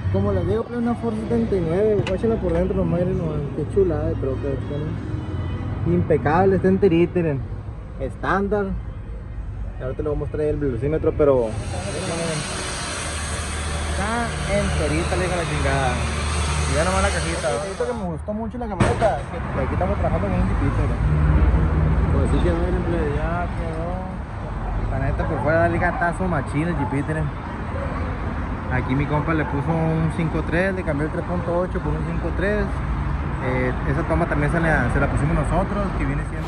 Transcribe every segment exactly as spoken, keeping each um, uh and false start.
Como les digo, una Ford setenta y nueve, guáchenla por dentro nomás, miren nomás, qué chulada de troca, están impecable, está enterita, miren, estándar. Ahorita les voy a mostrar el velocímetro, pero está enterita, le digo la chingada. Y ya nomás la cajita. Esto que me gustó mucho la camioneta, que aquí estamos trabajando en un jeepito, pues así quedó, miren, ya quedó. La neta por fuera dale gatazo machín el jeepito, miren. Aquí mi compa le puso un cinco tres, le cambió el tres punto ocho por un cinco tres. Eh, esa toma también se la, se la pusimos nosotros, que viene siendo...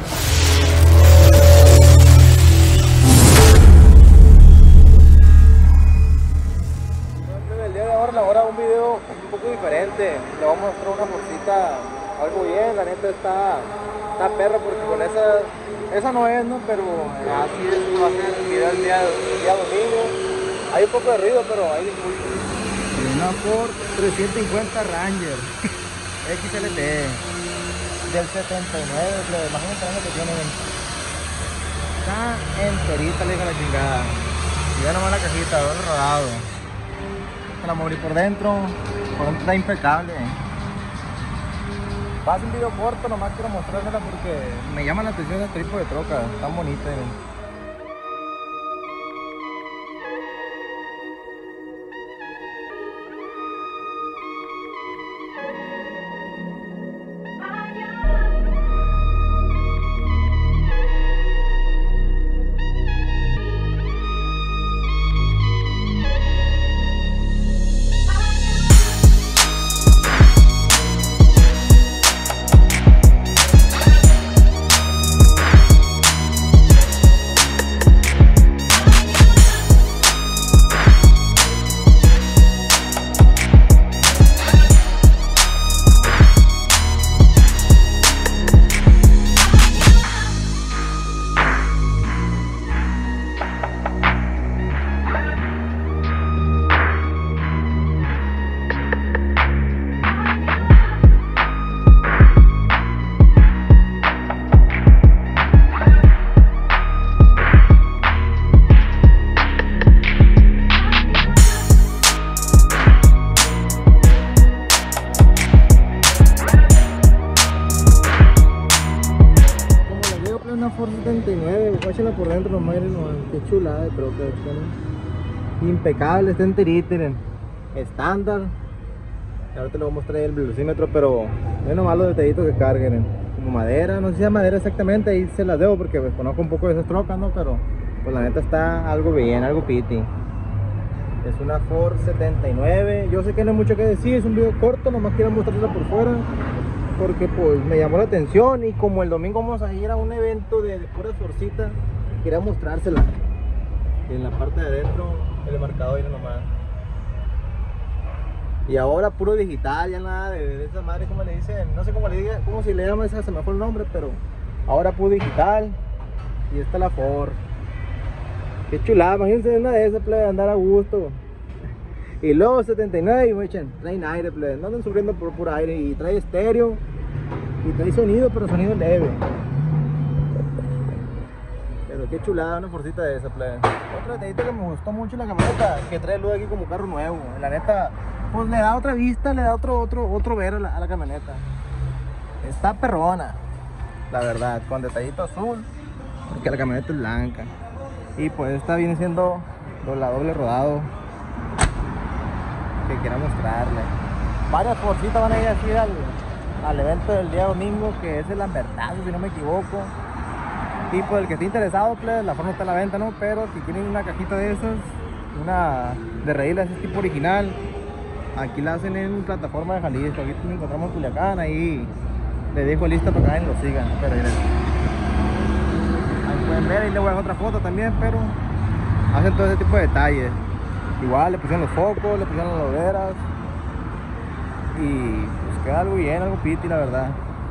El día de ahora, ahora un video un poco diferente. Le vamos a mostrar una Fordcita algo bien, la neta está, está perra porque con esa... Esa no es, ¿no? Pero así es, va a ser el video el día, el día domingo. Hay un poco de ruido, pero hay disculpen. Una Ford trescientos cincuenta Ranger X L T del setenta y nueve, imagínate el año que tiene. Está enterita, le digo la chingada. Y ya nomás la cajita, todo el rodado. Se la moví por dentro, por dentro está impecable. Va a ser un video corto, nomás quiero mostrársela porque me llama la atención este tipo de troca, tan bonita. ¿Eh? Una Ford setenta y nueve, guáchenla por dentro nomás, miren nomás, qué chulada de troca, ¿no? Impecable, está enterita, miren, estándar. Ahorita les voy a mostrar el velocímetro, pero miren nomás los detallitos que carguen, como madera, no sé si es madera exactamente, ahí se las debo porque pues, conozco un poco de esas trocas, ¿no? Pero pues la neta está algo bien, algo piti. Es una Ford setenta y nueve, yo sé que no hay mucho que decir, es un video corto, nomás quiero mostrarla por fuera porque pues me llamó la atención y como el domingo vamos a ir a un evento de, de pura Fordcita, quería mostrársela. Y en la parte de adentro el marcador viene nomás. Y ahora puro digital, ya nada de, de esa madre, como le dicen, no sé cómo le diga, cómo si le llama esa, se me fue el nombre, pero ahora puro digital. Y esta es la Ford. Qué chulada, imagínense una de esas, plebe, andar a gusto. Y luego setenta y nueve, y me echan, traen aire, plebe, no andan sufriendo por puro aire. Y trae estéreo, y trae sonido, pero sonido leve. Pero qué chulada una Fordcita de esa, plebe. Otro detallito que me gustó mucho la camioneta, que trae luz aquí como carro nuevo. La neta, pues le da otra vista, le da otro, otro, otro ver a la, a la camioneta. Está perrona, la verdad, con detallito azul, porque la camioneta es blanca. Y pues esta viene siendo la doble rodado que quiero mostrarle. Varias Fordcitas van a ir así al, al evento del día domingo, que es el Lambertazo, si no me equivoco. Y pues el que esté interesado, pues, la Ford no está a la venta, ¿no? Pero si quieren una cajita de esas, una de raíles ese tipo original, aquí la hacen en plataforma de Jalisco. Aquí nos encontramos en Culiacán, ahí les dejo lista para que vayan y lo sigan. Pero miren, ahí pueden ver, ahí les voy a dejar otra foto también, pero hacen todo ese tipo de detalles. Igual le pusieron los focos, le pusieron las loderas y pues queda algo bien, algo piti, la verdad.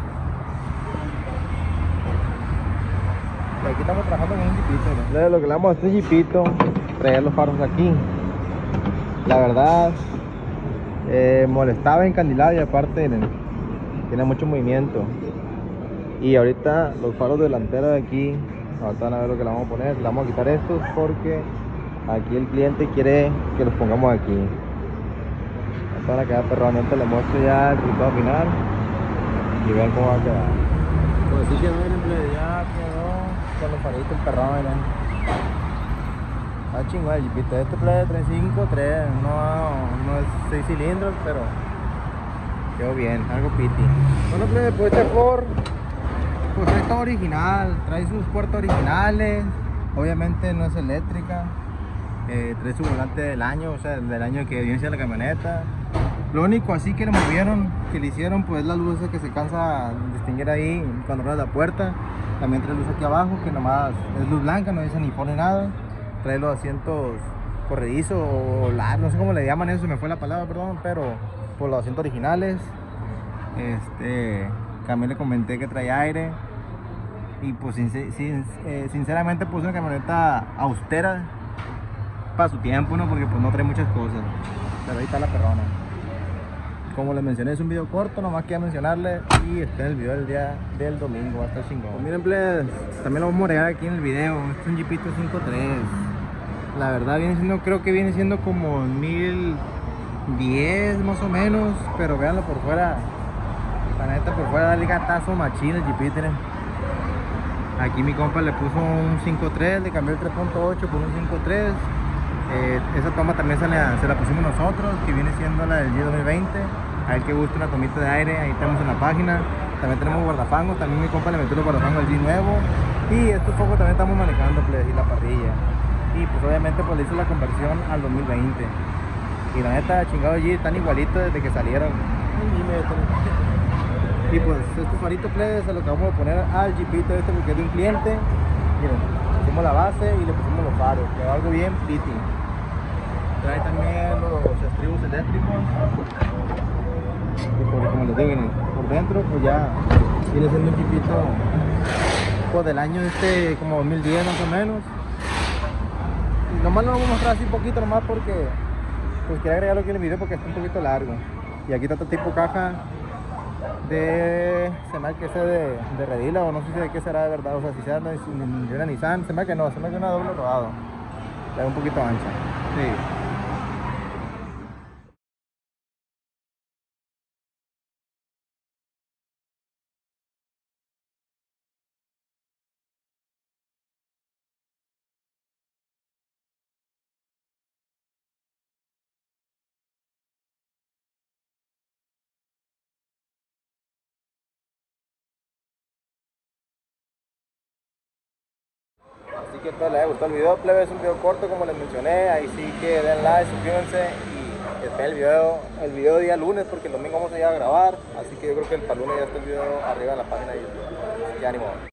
Y aquí estamos trabajando con un jeepito, ¿no? Lo que le damos a este jeepito, traer los faros aquí. La verdad, eh, molestaba encandilar y aparte miren, tiene mucho movimiento. Y ahorita los faros delanteros de aquí, ahorita van a ver lo que le vamos a poner. Le vamos a quitar estos porque aquí el cliente quiere que los pongamos aquí. van a quedar perrón. Ahorita les muestro ya el resultado final y vean cómo va a quedar. Pues así quedó, miren, plebe, ya quedó con los faritos el perrón, miren. Está chingón el jeepito. Este plebe tres cinco tres, no, no es seis cilindros, pero quedó bien, algo piti. Bueno, plebe, pues este Ford, pues está original, trae sus puertas originales, obviamente no es eléctrica, eh, trae su volante del año, o sea, del año que viene siendo la camioneta. Lo único así que le movieron, que le hicieron, pues la luz que se cansa de distinguir ahí cuando abres la puerta. También trae luz aquí abajo, que nomás es luz blanca, no dice ni pone nada. Trae los asientos corredizos o largos, no sé cómo le llaman eso, se me fue la palabra, perdón, pero por los asientos originales. Este, también le comenté que trae aire. Y pues sin, sin, eh, sinceramente pues una camioneta austera para su tiempo, ¿no? Porque pues no trae muchas cosas. Pero ahí está la perrona. Como les mencioné, es un video corto, nomás quería mencionarle. Y está en el video del día del domingo, va a estar chingón. Pues miren, plebes, también lo vamos a agregar aquí en el video. Este es un Jeepito cinco tres. La verdad viene siendo, creo que viene siendo como mil diez más o menos. Pero véanlo por fuera. La neta por fuera dale gatazo machín el Jeepito, miren. Aquí mi compa le puso un cinco tres, le cambió el tres punto ocho por un cinco tres. Eh, esa toma también se la, se la pusimos nosotros, que viene siendo la del G dos mil veinte. A ver que gusta una tomita de aire, ahí tenemos en la página. También tenemos guardafangos, también mi compa le metió los guardafangos al G nuevo. Y estos focos también estamos manejando, pues, y la parrilla. Y pues obviamente pues le hizo la conversión al dos mil veinte. Y la neta, chingado G, están igualitos desde que salieron. Y pues estos faritos, plebes, se los acabamos de poner al Jeepito este porque es de un cliente. Miren, pusimos la base y le pusimos los faros, quedó algo bien pretty. Trae también los estribos eléctricos. Y por, como les digo, por dentro pues ya viene siendo un Jeepito pues del año este como dos mil diez más o menos. Y nomás lo vamos a mostrar así un poquito nomás porque pues quería agregarlo aquí en el video porque está un poquito largo. Y aquí está otro tipo caja de, se me hace que sea de, de Redila o no sé si de qué será de verdad, o sea si sea de, de una Nissan, se me hace que no, se me hace que una doble rodado, la un poquito ancha, sí. Así que espero les haya gustado el video, plebe, es un video corto como les mencioné, ahí sí que den like, suscríbanse y esperen el video, el video día lunes porque el domingo vamos a ir a grabar, así que yo creo que el para lunes ya está el video arriba en la página de YouTube, así que ánimo.